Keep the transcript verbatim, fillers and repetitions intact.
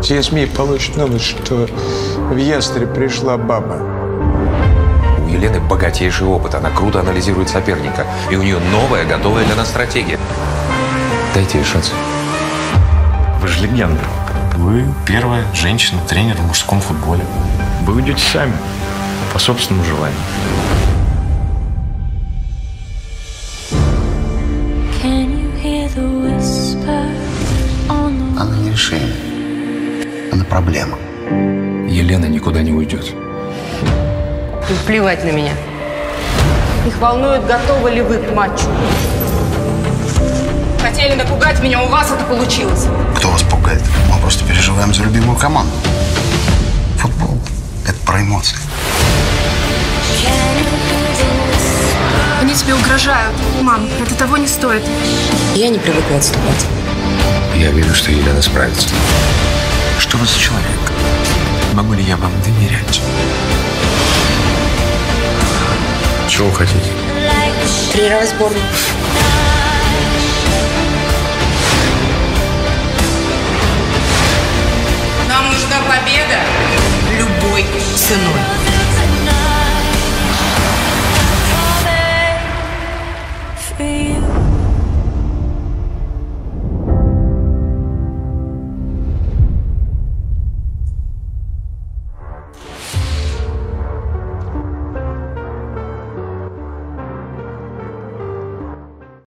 Все СМИ получат новость, что в Ястреб пришла баба. У Елены богатейший опыт. Она круто анализирует соперника. И у нее новая, готовая для нас стратегия. Дайте ей шанс. Вы же легенда. Вы первая женщина-тренер в мужском футболе. Вы уйдете сами, по собственному желанию. Она не решение. Она проблема. Елена никуда не уйдет. Им плевать на меня. Их волнует, готовы ли вы к матчу. Хотели напугать меня, у вас это получилось. Кто вас пугает? Мы просто переживаем за любимую команду. Футбол – это про эмоции. Они тебе угрожают. Мам, это того не стоит. Я не привыкла отступать. Я верю, что Елена справится. Что вы за человек? Могу ли я вам доверять? Чего вы хотите? Тренировать сборную. Нам нужна победа любой ценой.